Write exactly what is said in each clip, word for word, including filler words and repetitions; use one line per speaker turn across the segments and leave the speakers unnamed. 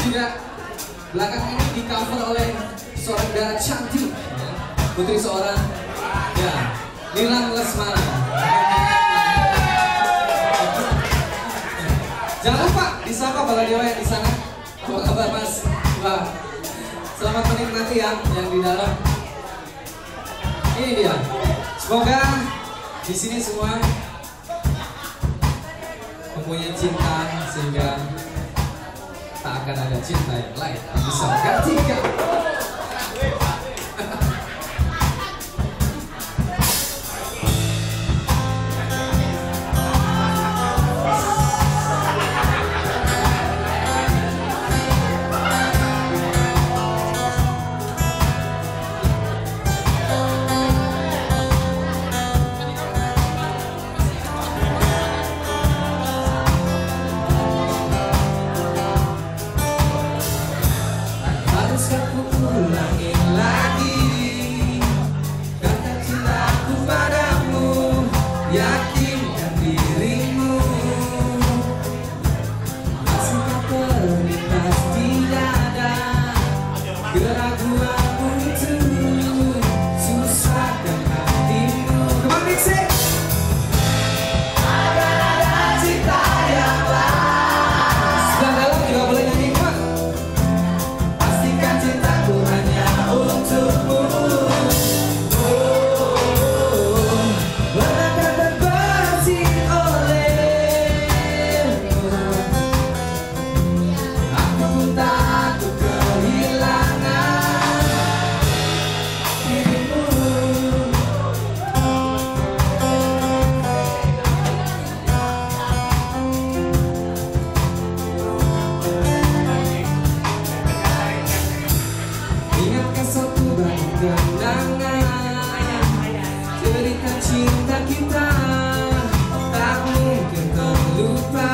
juga belakangan ini di cover oleh seorang darah cantik, putri seorang ya Nilam Lesmana. Jangan lupa disapa Bala Dewa yang di sana. Apa kabar Mas? Wah, selamat menikmati ya yang di dalam. Ini dia. Semoga di sini semua mempunyai cinta sehingga tak akan ada cinta yang lain yang bisa menggantikan. Yakinkan dirimu, masihkah terlintas di dada keraguanmu itu, susahkan hatimu. Come on, mix it. Akan ada cinta yang lain. Sedang dalam juga boleh nyanyi, come on. Pastikan cintaku hanya untukmu. Cerita cinta kita tak mungkin terlupa.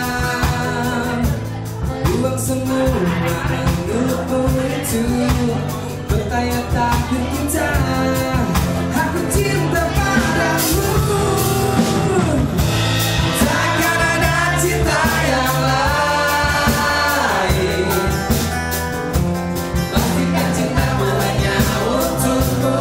Buang semua menurutmu itu bertanya takdir kita. Aku cinta padamu. Takkan ada cinta yang lain. Pastikan cintamu hanya untukmu.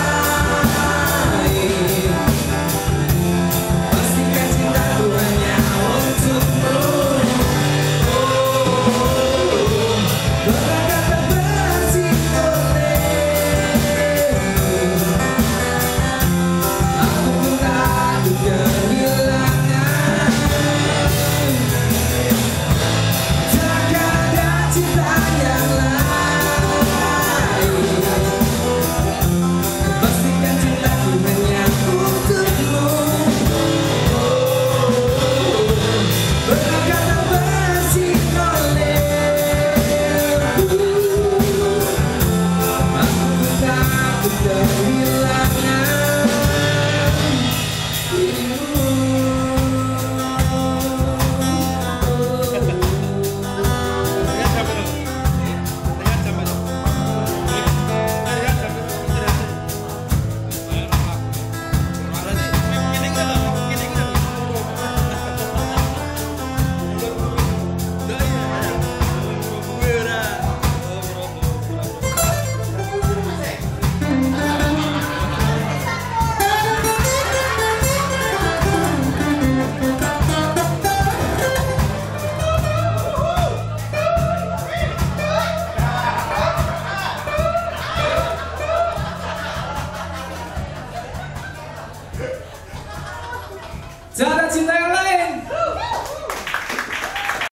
Pastikan cintaku hanya Jangan cinta yang lain.